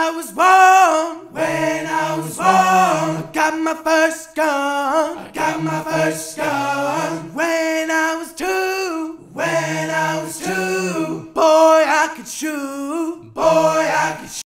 I was born, when I was born, I got my first gun, I got my first gun. When I was two, boy, I could shoot.